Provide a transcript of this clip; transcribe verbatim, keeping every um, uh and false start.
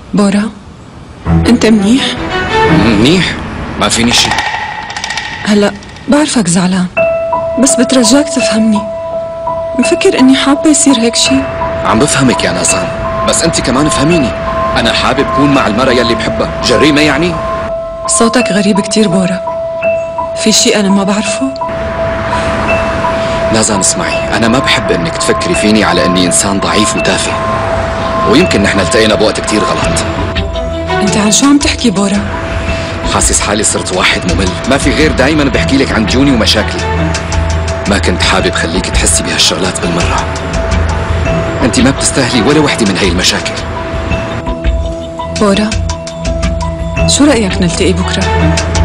بورا، انت منيح؟ منيح؟ ما فيني شي. هلا بعرفك زعلان، بس بترجاك تفهمني. مفكر اني حابة يصير هيك شي؟ عم بفهمك يا نازان، بس انت كمان افهميني. انا حابب كون مع المرة يلي بحبها. جريمة يعني؟ صوتك غريب كتير بورا، في شي انا ما بعرفه؟ نازان اسمعي، انا ما بحب انك تفكري فيني على اني انسان ضعيف وتافه، ويمكن نحن التقينا بوقت كتير غلط. انت عن شو عم تحكي بورا؟ حاسس حالي صرت واحد ممل، ما في غير دايما بحكي لك عن ديوني ومشاكلي. ما كنت حابب خليك تحسي بهالشغلات بالمرة. انت ما بتستاهلي ولا وحدة من هاي المشاكل. بورا، شو رأيك نلتقي بكرة؟